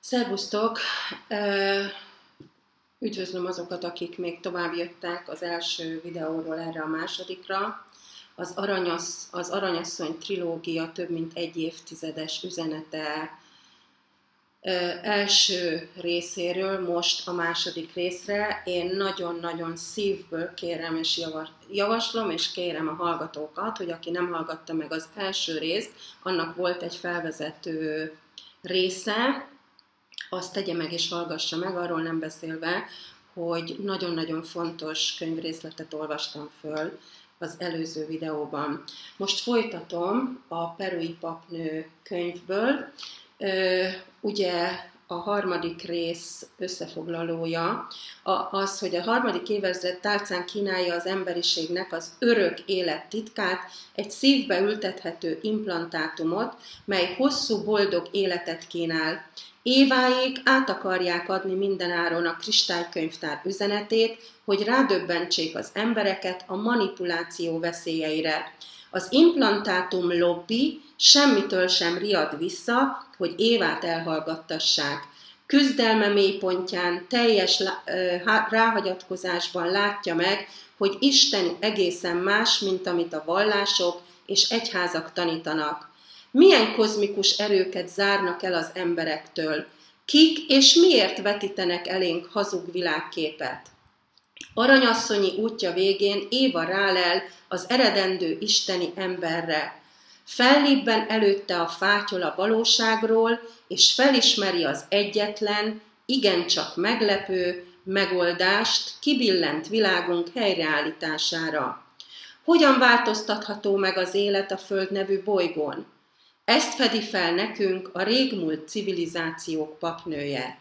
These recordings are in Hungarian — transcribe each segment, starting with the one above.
Szervusztok! Üdvözlöm azokat, akik még tovább jöttek az első videóról erre a másodikra. Az Aranyasszony trilógia több mint egy évtizedes üzenete első részéről most a második részre. Én nagyon-nagyon szívből kérem és javaslom, és kérem a hallgatókat, hogy aki nem hallgatta meg az első részt, annak volt egy felvezető része, azt tegye meg és hallgassa meg, arról nem beszélve, hogy nagyon-nagyon fontos könyvrészletet olvastam föl az előző videóban. Most folytatom a Perui papnő könyvből. Ugye a harmadik rész összefoglalója az, hogy a harmadik évezred tálcán kínálja az emberiségnek az örök élet titkát, egy szívbe ültethető implantátumot, mely hosszú, boldog életet kínál. Éváig át akarják adni mindenáron a kristálykönyvtár üzenetét, hogy rádöbbentsék az embereket a manipuláció veszélyeire. Az implantátum lobby semmitől sem riad vissza, hogy Évát elhallgattassák. Küzdelme mélypontján, teljes ráhagyatkozásban látja meg, hogy Isten egészen más, mint amit a vallások és egyházak tanítanak. Milyen kozmikus erőket zárnak el az emberektől? Kik és miért vetítenek elénk hazug világképet? Aranyasszonyi útja végén Éva rálel az eredendő isteni emberre. Fellibben előtte a fátyol a valóságról, és felismeri az egyetlen, igencsak meglepő megoldást kibillent világunk helyreállítására. Hogyan változtatható meg az élet a Föld nevű bolygón? Ezt fedi fel nekünk a régmúlt civilizációk papnője.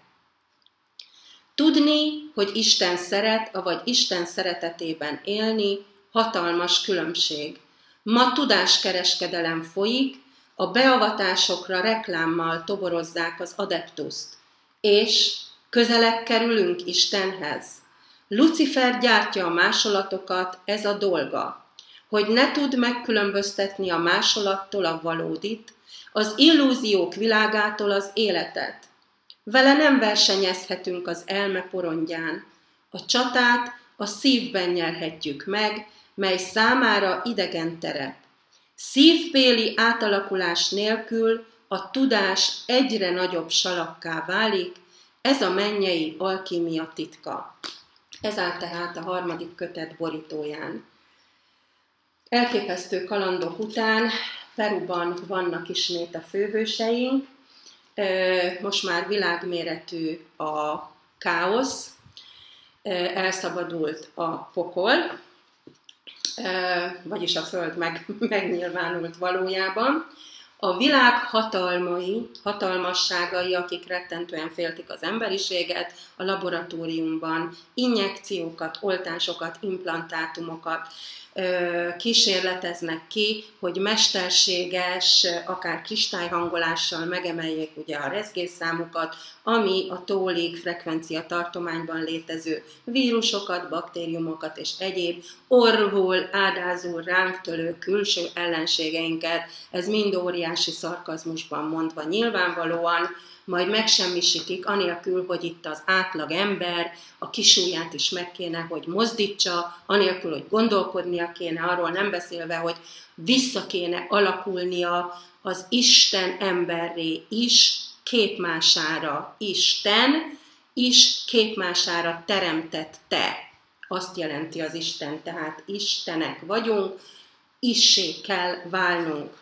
Tudni, hogy Isten szeret, avagy Isten szeretetében élni, hatalmas különbség. Ma tudáskereskedelem folyik, a beavatásokra reklámmal toborozzák az adeptuszt, és közelebb kerülünk Istenhez. Lucifer gyártja a másolatokat, ez a dolga, hogy ne tud megkülönböztetni a másolattól a valódit, az illúziók világától az életet. Vele nem versenyezhetünk az elme porondján. A csatát a szívben nyerhetjük meg, mely számára idegen terep. Szívbéli átalakulás nélkül a tudás egyre nagyobb salakká válik, ez a mennyei alkímia titka. Ez áll tehát a harmadik kötet borítóján. Elképesztő kalandok után Peruban vannak ismét a főhőseink, most már világméretű a káosz, elszabadult a pokol, vagyis a Föld megnyilvánult valójában. A világ hatalmasságai, akik rettentően féltik az emberiséget, a laboratóriumban injekciókat, oltásokat, implantátumokat kísérleteznek ki, hogy mesterséges, akár kristályhangolással megemeljék ugye a rezgésszámukat, ami a tólig frekvencia tartományban létező vírusokat, baktériumokat és egyéb orvul, ádázul, ránk törő külső ellenségeinket, ez mind óriási szarkazmusban mondva nyilvánvalóan, majd megsemmisítik, anélkül, hogy itt az átlag ember a kisujját is meg kéne, hogy mozdítsa, anélkül, hogy gondolkodnia kéne, arról nem beszélve, hogy vissza kéne alakulnia az Isten emberré is, képmására Isten, is képmására teremtette. Azt jelenti az Isten, tehát Istenek vagyunk, issé kell válnunk.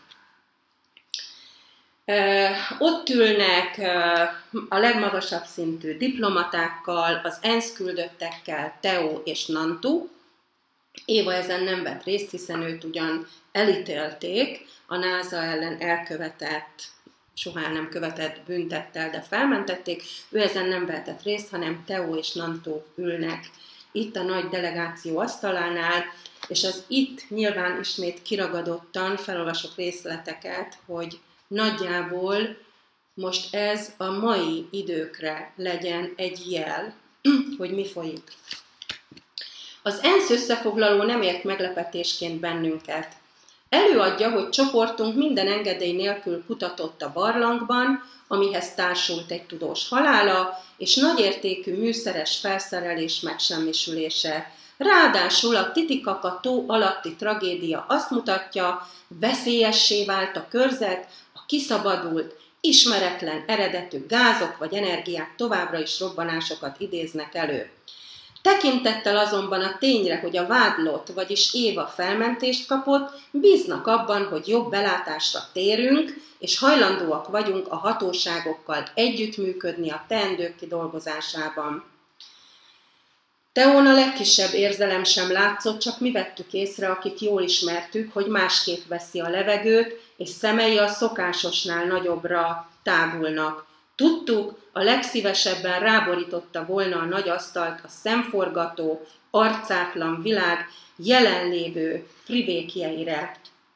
Ott ülnek a legmagasabb szintű diplomatákkal, az ENSZ küldöttekkel, Teo és Nantu. Éva ezen nem vett részt, hiszen őt ugyan elítélték, a NASA ellen elkövetett, soha nem követett büntettel, de felmentették. Ő ezen nem vehetett részt, hanem Teo és Nantu ülnek itt a nagy delegáció asztalánál, és az itt nyilván ismét kiragadottan felolvasok részleteket, hogy nagyjából most ez a mai időkre legyen egy jel, hogy mi folyik. Az ENSZ összefoglaló nem ért meglepetésként bennünket. Előadja, hogy csoportunk minden engedély nélkül kutatott a barlangban, amihez társult egy tudós halála, és nagyértékű műszeres felszerelés megsemmisülése. Ráadásul a Titicaca tó alatti tragédia azt mutatja, veszélyessé vált a körzet, a kiszabadult, ismeretlen eredetű gázok vagy energiák továbbra is robbanásokat idéznek elő. Tekintettel azonban a tényre, hogy a vádlott, vagyis Éva felmentést kapott, bíznak abban, hogy jobb belátásra térünk, és hajlandóak vagyunk a hatóságokkal együttműködni a teendők kidolgozásában. Teón a legkisebb érzelem sem látszott, csak mi vettük észre, akik jól ismertük, hogy másképp veszi a levegőt, és szemei a szokásosnál nagyobbra tágulnak. Tudtuk, a legszívesebben ráborította volna a nagy asztalt a szemforgató, arcátlan világ jelenlévő pribékjeire.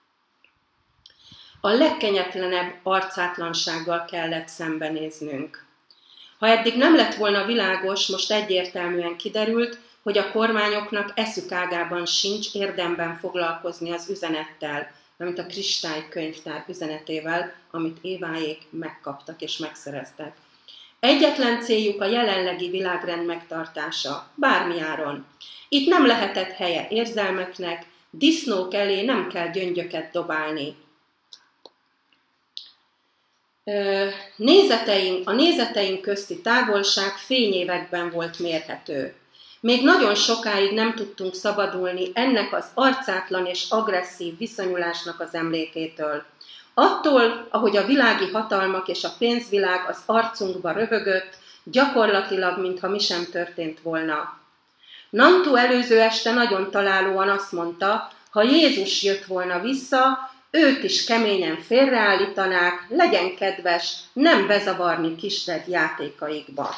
A legkenyetlenebb arcátlansággal kellett szembenéznünk. Ha eddig nem lett volna világos, most egyértelműen kiderült, hogy a kormányoknak eszük ágában sincs érdemben foglalkozni az üzenettel, mint a kristálykönyvtár üzenetével, amit Éváék megkaptak és megszereztek. Egyetlen céljuk a jelenlegi világrend megtartása, bármi áron. Itt nem lehetett helye érzelmeknek, disznók elé nem kell gyöngyöket dobálni. A nézeteink közti távolság fényévekben volt mérhető. Még nagyon sokáig nem tudtunk szabadulni ennek az arcátlan és agresszív viszonyulásnak az emlékétől. Attól, ahogy a világi hatalmak és a pénzvilág az arcunkba röhögött, gyakorlatilag, mintha mi sem történt volna. Nantu előző este nagyon találóan azt mondta, ha Jézus jött volna vissza, őt is keményen félreállítanák, legyen kedves, nem bezavarni kisred játékaikba.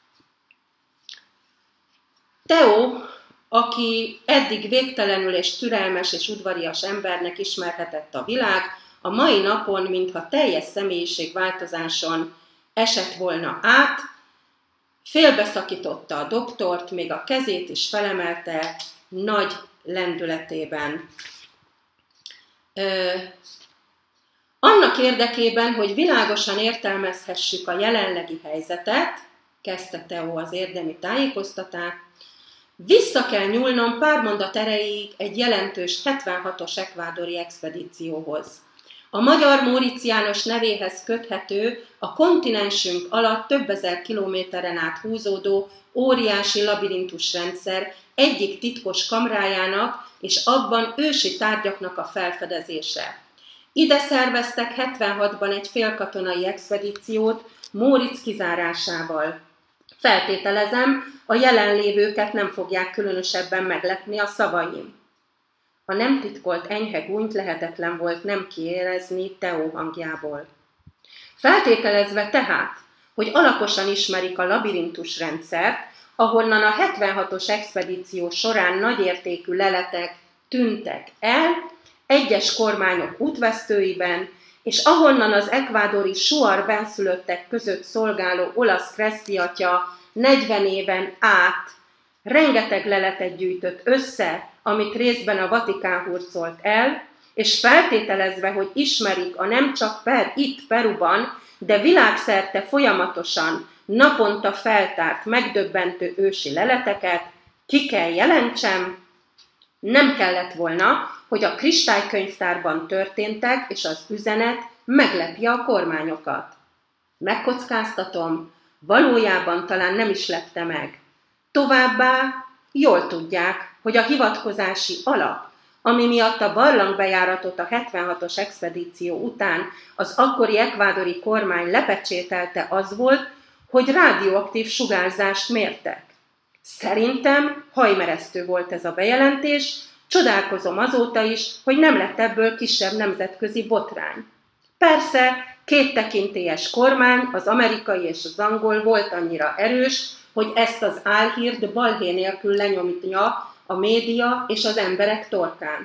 Teó, aki eddig végtelenül és türelmes és udvarias embernek ismerhetett a világ, a mai napon, mintha teljes személyiségváltozáson esett volna át, félbeszakította a doktort, még a kezét is felemelte nagy lendületében. Annak érdekében, hogy világosan értelmezhessük a jelenlegi helyzetet, kezdte Teó az érdemi tájékoztatást, vissza kell nyúlnom pár mondat erejéig egy jelentős 76-os ekvádori expedícióhoz. A magyar Móricz János nevéhez köthető, a kontinensünk alatt több ezer kilométeren át húzódó óriási labirintusrendszer egyik titkos kamrájának és abban ősi tárgyaknak a felfedezése. Ide szerveztek 76-ban egy félkatonai expedíciót Móricz kizárásával. Feltételezem, a jelenlévőket nem fogják különösebben meglepni a szavaim. A nem titkolt enyhe gúnyt lehetetlen volt nem kiérezni Teó hangjából. Feltételezve tehát, hogy alaposan ismerik a labirintusrendszert, ahonnan a 76-os expedíció során nagyértékű leletek tűntek el, egyes kormányok útvesztőiben, és ahonnan az ekvádori Suar benszülöttek között szolgáló olasz Crespi atya 40 éven át rengeteg leletet gyűjtött össze, amit részben a Vatikán hurcolt el, és feltételezve, hogy ismerik a nem csak itt Peruban, de világszerte folyamatosan, naponta feltárt, megdöbbentő ősi leleteket, ki kell jelentsem, nem kellett volna, hogy a kristálykönyvtárban történtek, és az üzenet meglepje a kormányokat. Megkockáztatom, valójában talán nem is lepte meg. Továbbá jól tudják, hogy a hivatkozási alap, ami miatt a barlangbejáratot a 76-os expedíció után az akkori ekvádori kormány lepecsételte, az volt, hogy rádióaktív sugárzást mértek. Szerintem hajmeresztő volt ez a bejelentés, csodálkozom azóta is, hogy nem lett ebből kisebb nemzetközi botrány. Persze, két tekintélyes kormány, az amerikai és az angol volt annyira erős, hogy ezt az álhírt balhé nélkül lenyomja a média és az emberek torkán.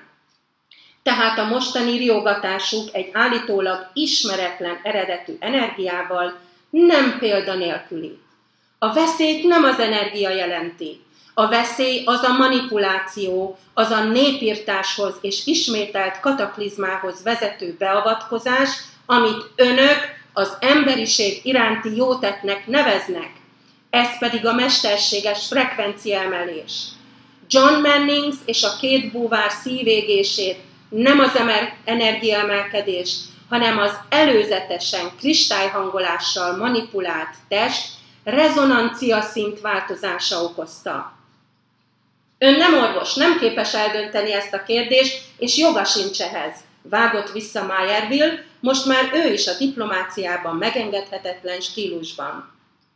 Tehát a mostani riogatásuk egy állítólag ismeretlen eredetű energiával nem példanélküli. A veszélyt nem az energia jelenti. A veszély az a manipuláció, az a népirtáshoz és ismételt kataklizmához vezető beavatkozás, amit önök az emberiség iránti jótettnek neveznek. Ez pedig a mesterséges frekvenciaemelés. John Mannings és a két búvár szívégését nem az energiaemelkedés, hanem az előzetesen kristályhangolással manipulált test rezonancia szint változása okozta. Ön nem orvos, nem képes eldönteni ezt a kérdést, és joga sincs ehhez. Vágott vissza Meyerville, most már ő is a diplomáciában megengedhetetlen stílusban.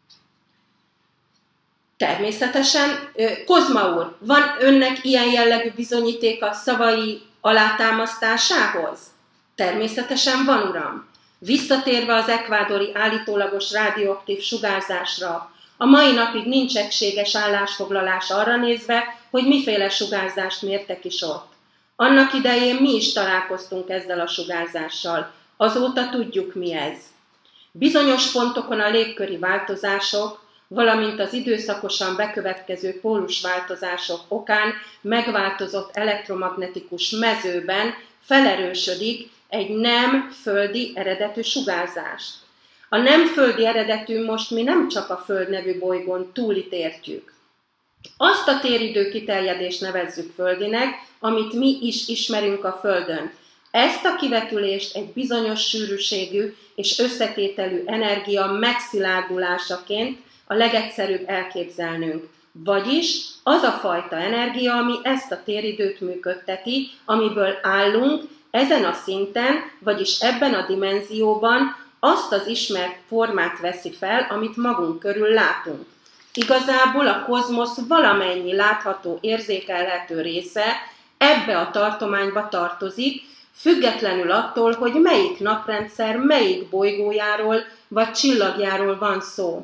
Természetesen, Kozma úr, van önnek ilyen jellegű bizonyítéka szavai alátámasztásához? Természetesen van, uram. Visszatérve az ekvádori állítólagos rádióaktív sugárzásra, a mai napig nincs egységes állásfoglalás arra nézve, hogy miféle sugárzást mértek is ott. Annak idején mi is találkoztunk ezzel a sugárzással, azóta tudjuk mi ez. Bizonyos pontokon a légköri változások, valamint az időszakosan bekövetkező pólusváltozások okán megváltozott elektromagnetikus mezőben felerősödik egy nem földi eredetű sugárzás. A nem földi eredetű most mi nem csak a Föld nevű bolygón túlit értjük. Azt a téridő kiterjedést nevezzük földinek, amit mi is ismerünk a Földön. Ezt a kivetülést egy bizonyos sűrűségű és összetételű energia megszilárdulásaként a legegyszerűbb elképzelnünk. Vagyis az a fajta energia, ami ezt a téridőt működteti, amiből állunk, ezen a szinten, vagyis ebben a dimenzióban azt az ismert formát veszi fel, amit magunk körül látunk. Igazából a kozmosz valamennyi látható, érzékelhető része ebbe a tartományba tartozik, függetlenül attól, hogy melyik naprendszer, melyik bolygójáról vagy csillagjáról van szó.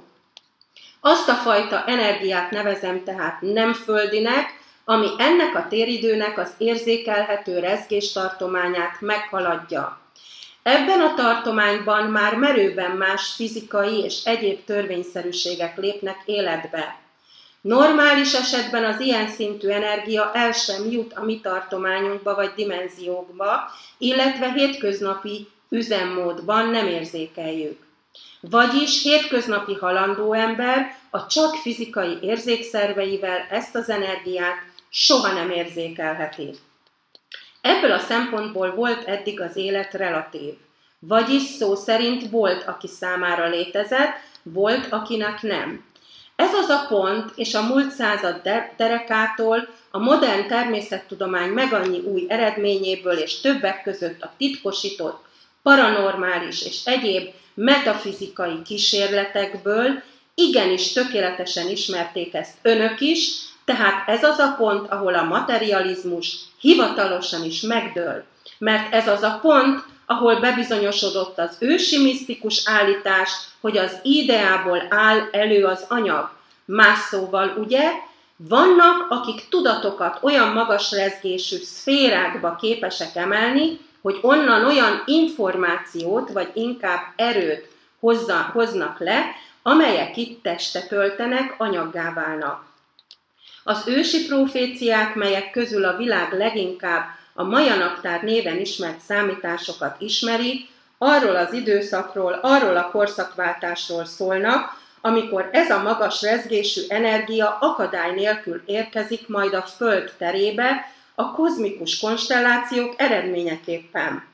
Azt a fajta energiát nevezem tehát nem földinek, ami ennek a téridőnek az érzékelhető rezgéstartományát meghaladja. Ebben a tartományban már merőben más fizikai és egyéb törvényszerűségek lépnek életbe. Normális esetben az ilyen szintű energia el sem jut a mi tartományunkba vagy dimenziókba, illetve hétköznapi üzemmódban nem érzékeljük. Vagyis hétköznapi halandó ember a csak fizikai érzékszerveivel ezt az energiát soha nem érzékelheti. Ebből a szempontból volt eddig az élet relatív. Vagyis szó szerint volt, aki számára létezett, volt, akinek nem. Ez az a pont, és a múlt század derekától a modern természettudomány megannyi új eredményéből és többek között a titkosított, paranormális és egyéb metafizikai kísérletekből igenis tökéletesen ismerték ezt önök is, tehát ez az a pont, ahol a materializmus hivatalosan is megdől. Mert ez az a pont, ahol bebizonyosodott az ősi misztikus állítás, hogy az ideából áll elő az anyag. Más szóval ugye, vannak, akik tudatokat olyan magas rezgésű szférákba képesek emelni, hogy onnan olyan információt, vagy inkább erőt hoznak le, amelyek itt testet öltenek, anyaggá válnak. Az ősi proféciák, melyek közül a világ leginkább a Maja naptár néven ismert számításokat ismeri, arról az időszakról, arról a korszakváltásról szólnak, amikor ez a magas rezgésű energia akadály nélkül érkezik majd a Föld terébe, a kozmikus konstellációk eredményeképpen.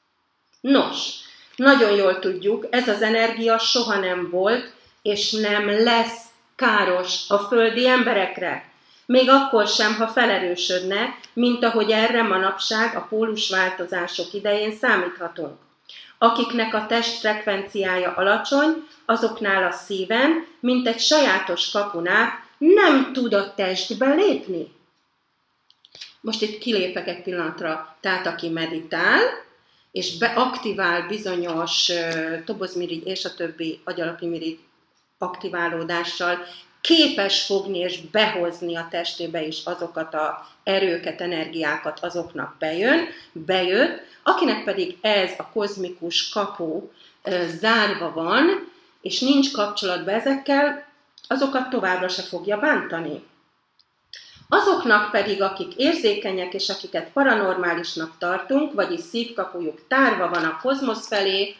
Nos, nagyon jól tudjuk, ez az energia soha nem volt, és nem lesz káros a földi emberekre. Még akkor sem, ha felerősödne, mint ahogy erre manapság a pólusváltozások idején számíthatunk. Akiknek a testfrekvenciája alacsony, azoknál a szíven, mint egy sajátos kapun át, nem tud a testbe lépni. Most itt kilépek egy pillanatra, tehát aki meditál, és beaktivál bizonyos tobozmirigy és a többi agyalapimirigy aktiválódással, képes fogni és behozni a testébe is azokat az erőket, energiákat, azoknak bejött, akinek pedig ez a kozmikus kapu zárva van, és nincs kapcsolatban ezekkel, azokat továbbra se fogja bántani. Azoknak pedig, akik érzékenyek és akiket paranormálisnak tartunk, vagyis szívkapujuk tárva van a kozmosz felé,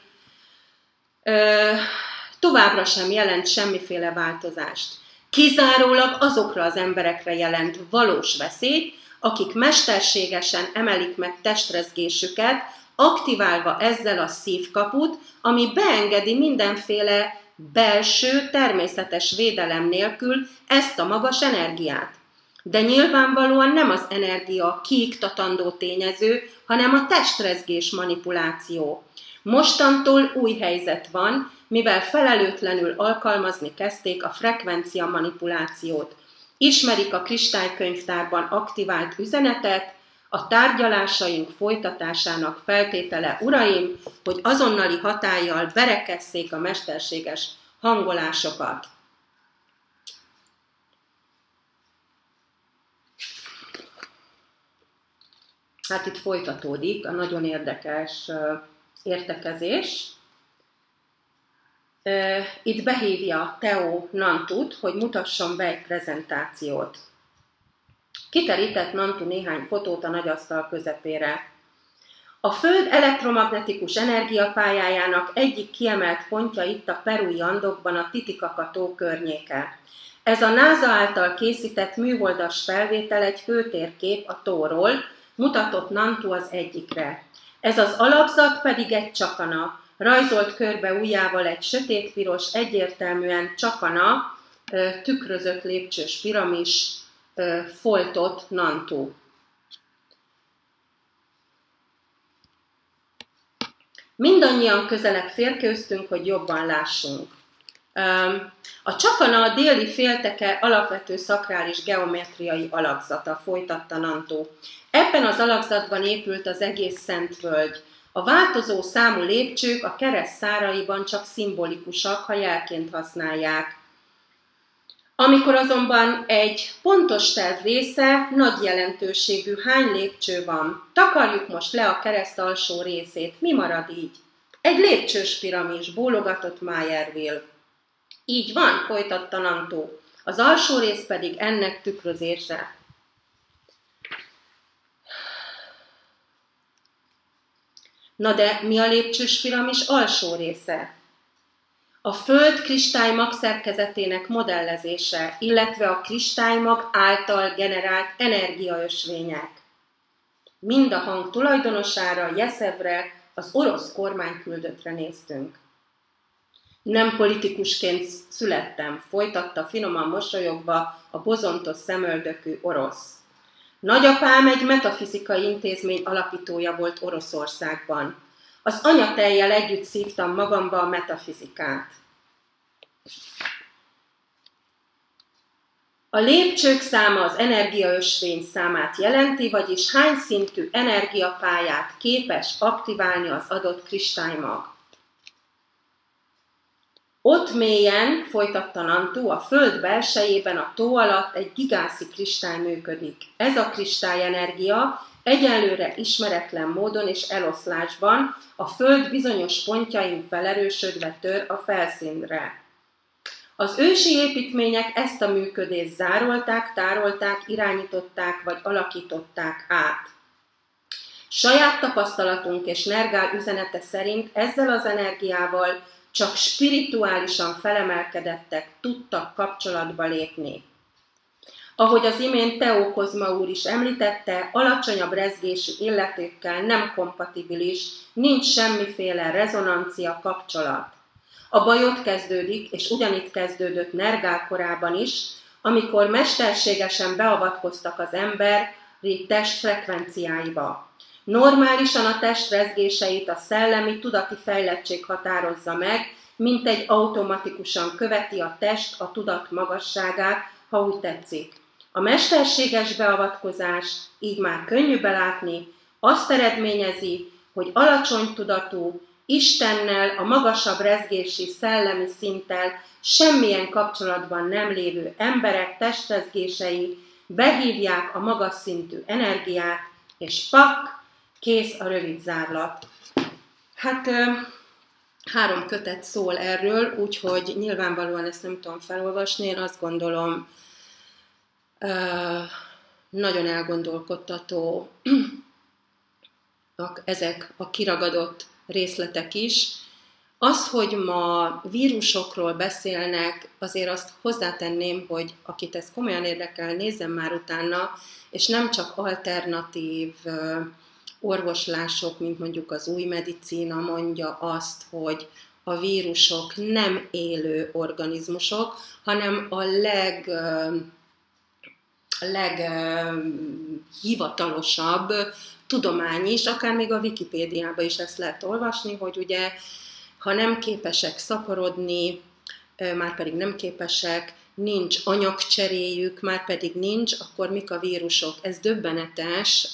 továbbra sem jelent semmiféle változást. Kizárólag azokra az emberekre jelent valós veszélyt, akik mesterségesen emelik meg testrezgésüket, aktiválva ezzel a szívkaput, ami beengedi mindenféle belső, természetes védelem nélkül ezt a magas energiát. De nyilvánvalóan nem az energia a kiiktatandó tényező, hanem a testrezgés manipuláció. Mostantól új helyzet van, mivel felelőtlenül alkalmazni kezdték a frekvencia manipulációt. Ismerik a kristálykönyvtárban aktivált üzenetet, a tárgyalásaink folytatásának feltétele, uraim, hogy azonnali hatállyal berekesszék a mesterséges hangolásokat. Hát itt folytatódik a nagyon érdekes értekezés. Itt behívja Theo Nantut, hogy mutasson be egy prezentációt. Kiterített Nantu néhány fotót a nagyasztal közepére. A Föld elektromagnetikus energiapályájának egyik kiemelt pontja itt a perui Andokban a Titicaca-tó környéke. Ez a NASA által készített műholdas felvétel egy hőtérkép a tóról, mutatott Nantu az egyikre. Ez az alapzat pedig egy csakana, rajzolt körbe ujjával egy sötétpiros, egyértelműen csakana, tükrözött lépcsős piramis foltot Nantu. Mindannyian közelebb férkőztünk, hogy jobban lássunk. A csakana a déli félteke alapvető szakrális geometriai alakzata, folytatta Nantu. Ebben az alakzatban épült az egész Szentvölgy. A változó számú lépcsők a kereszt száraiban csak szimbolikusak, ha jelként használják. Amikor azonban egy pontos terv része, nagy jelentőségű, hány lépcső van, takarjuk most le a kereszt alsó részét, mi marad így? Egy lépcsős piramis, bólogatott Meyerville. Így van, folytatta Nantu, az alsó rész pedig ennek tükrözése. Na de mi a lépcsős piramis alsó része? A Föld kristálymag szerkezetének modellezése, illetve a kristálymag által generált energiaösvények. Mind a hang tulajdonosára, Jeszevre, az orosz kormányküldöttre néztünk. Nem politikusként születtem, folytatta finoman mosolyogva a bozontos szemöldökű orosz. Nagyapám egy metafizikai intézmény alapítója volt Oroszországban. Az anyatejjel együtt szívtam magamba a metafizikát. A lépcsők száma az energiaösvény számát jelenti, vagyis hány szintű energiapályát képes aktiválni az adott kristálymag. Ott mélyen, folytatta Nantu, a Föld belsejében a tó alatt egy gigászi kristály működik. Ez a kristályenergia egyenlőre ismeretlen módon és eloszlásban a Föld bizonyos pontjain felerősödve tör a felszínre. Az ősi építmények ezt a működést zárolták, tárolták, irányították vagy alakították át. Saját tapasztalatunk és Nergal üzenete szerint ezzel az energiával csak spirituálisan felemelkedettek tudtak kapcsolatba lépni. Ahogy az imént Theo Kozma úr is említette, alacsonyabb rezgésű illetőkkel nem kompatibilis, nincs semmiféle rezonancia kapcsolat. A baj ott kezdődik, és ugyanitt kezdődött Nergal korában is, amikor mesterségesen beavatkoztak az emberi test frekvenciáiba. Normálisan a test rezgéseit a szellemi, tudati fejlettség határozza meg, mint egy automatikusan követi a test a tudat magasságát, ha úgy tetszik. A mesterséges beavatkozás, így már könnyű belátni, azt eredményezi, hogy alacsony tudatú, Istennel, a magasabb rezgési szellemi szinttel semmilyen kapcsolatban nem lévő emberek testrezgései behívják a magas szintű energiát, és pak, kész a rövid zárlat. Hát 3 kötet szól erről, úgyhogy nyilvánvalóan ezt nem tudom felolvasni, én azt gondolom, nagyon elgondolkodtató ezek a kiragadott részletek is. Az, hogy ma vírusokról beszélnek, azért azt hozzátenném, hogy akit ez komolyan érdekel, nézzen már utána, és nem csak alternatív orvoslások, mint mondjuk az új medicína mondja azt, hogy a vírusok nem élő organizmusok, hanem a leghivatalosabb tudomány is, akár még a Wikipédiában is ezt lehet olvasni, hogy ugye, ha nem képesek szaporodni, már pedig nem képesek, nincs anyagcseréjük, már pedig nincs, akkor mik a vírusok? Ez döbbenetes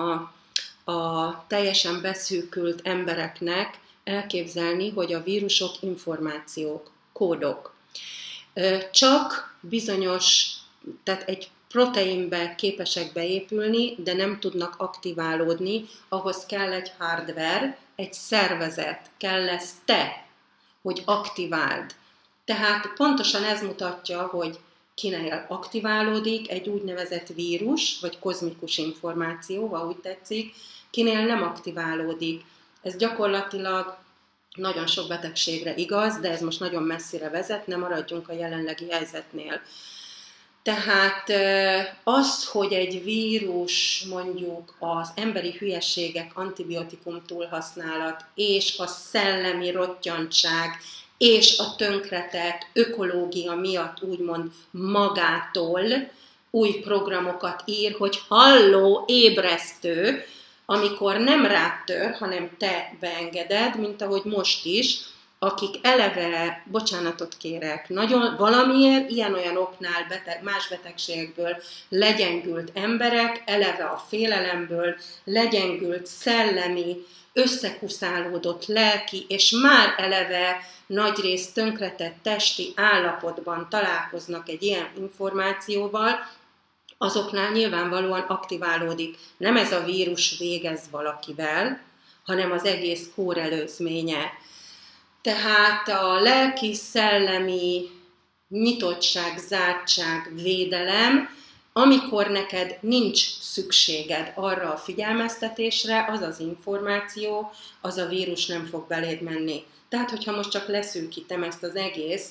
a teljesen beszűkült embereknek elképzelni, hogy a vírusok információk, kódok. Csak bizonyos, tehát egy proteinbe képesek beépülni, de nem tudnak aktiválódni, ahhoz kell egy hardware, egy szervezet, kell lesz te, hogy aktiváld. Tehát pontosan ez mutatja, hogy kinél aktiválódik egy úgynevezett vírus, vagy kozmikus információ, ha úgy tetszik, kinél nem aktiválódik. Ez gyakorlatilag nagyon sok betegségre igaz, de ez most nagyon messzire vezet, nem maradjunk a jelenlegi helyzetnél. Tehát az, hogy egy vírus mondjuk az emberi hülyeségek, antibiotikum túlhasználat és a szellemi rottyantság és a tönkretett ökológia miatt úgymond magától új programokat ír, hogy halló, ébresztő, amikor nem rád tör, hanem te beengeded, mint ahogy most is, akik eleve, bocsánatot kérek, nagyon valamiért ilyen-olyan oknál más betegségekből legyengült emberek, eleve a félelemből legyengült szellemi, összekuszálódott lelki, és már eleve nagyrészt tönkretett testi állapotban találkoznak egy ilyen információval, azoknál nyilvánvalóan aktiválódik. Nem ez a vírus végez valakivel, hanem az egész kórelőzménye. Tehát a lelki, szellemi nyitottság, zártság, védelem, amikor neked nincs szükséged arra a figyelmeztetésre, az az információ, az a vírus nem fog beléd menni. Tehát, hogyha most csak leszűkítem ezt az egész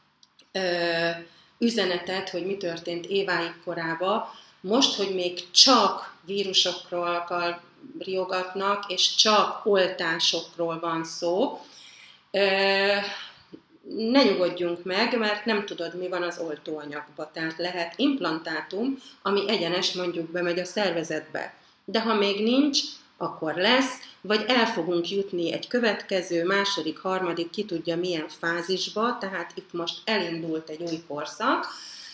üzenetet, hogy mi történt Éváig korában, most, hogy még csak vírusokról riogatnak, és csak oltásokról van szó, ne nyugodjunk meg, mert nem tudod, mi van az oltóanyagban. Tehát lehet implantátum, ami egyenes mondjuk bemegy a szervezetbe. De ha még nincs, akkor lesz, vagy el fogunk jutni egy következő, második, harmadik, ki tudja milyen fázisba, tehát itt most elindult egy új korszak,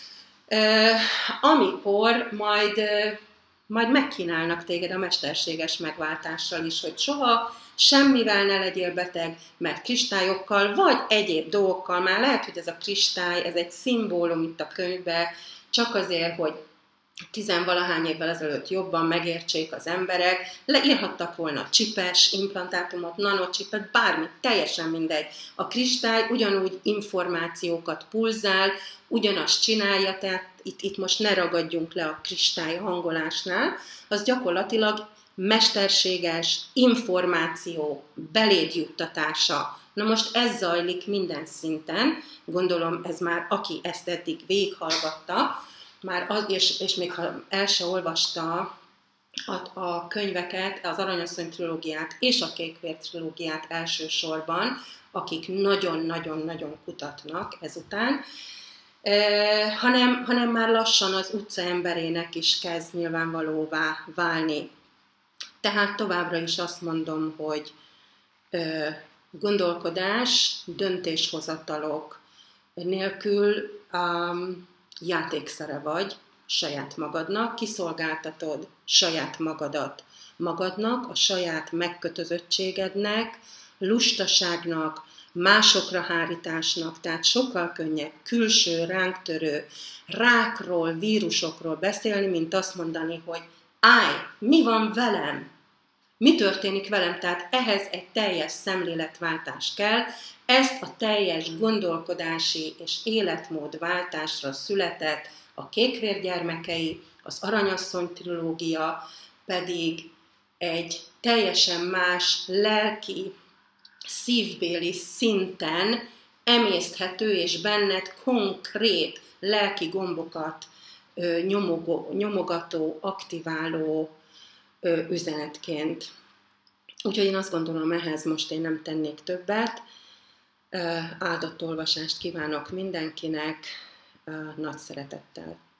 amikor majd megkínálnak téged a mesterséges megváltással is, hogy soha semmivel ne legyél beteg, mert kristályokkal, vagy egyéb dolgokkal, már lehet, hogy ez a kristály, ez egy szimbólum itt a könyvben, csak azért, hogy tizenvalahány évvel ezelőtt jobban megértsék az emberek, leírhattak volna csipes, implantátumot, nanocsipet, bármit, teljesen mindegy. A kristály ugyanúgy információkat pulzál, ugyanazt csinálja, tehát itt most ne ragadjunk le a kristály hangolásnál, az gyakorlatilag mesterséges információ beléd juttatása. Na most ez zajlik minden szinten, gondolom ez már, aki ezt eddig végighallgatta, és még ha el se olvasta a könyveket, az Aranyasszony trilógiát és a Kékvér trilógiát elsősorban, akik nagyon-nagyon-nagyon kutatnak ezután, hanem már lassan az utca emberének is kezd nyilvánvalóvá válni. Tehát továbbra is azt mondom, hogy gondolkodás, döntéshozatalok nélkül játékszere vagy saját magadnak, kiszolgáltatod saját magadat magadnak, a saját megkötözöttségednek, lustaságnak, másokra hárításnak, tehát sokkal könnyebb külső, ránk törő rákról, vírusokról beszélni, mint azt mondani, hogy állj, mi van velem? Mi történik velem? Tehát ehhez egy teljes szemléletváltás kell, ezt a teljes gondolkodási és életmódváltásra született, a a Kékvér gyermekei, az Aranyasszony trilógia pedig egy teljesen más lelki, szívbéli szinten emészthető és benned konkrét lelki gombokat nyomogató, aktiváló üzenetként. Úgyhogy én azt gondolom, ehhez most én nem tennék többet. Áldott olvasást kívánok mindenkinek, nagy szeretettel.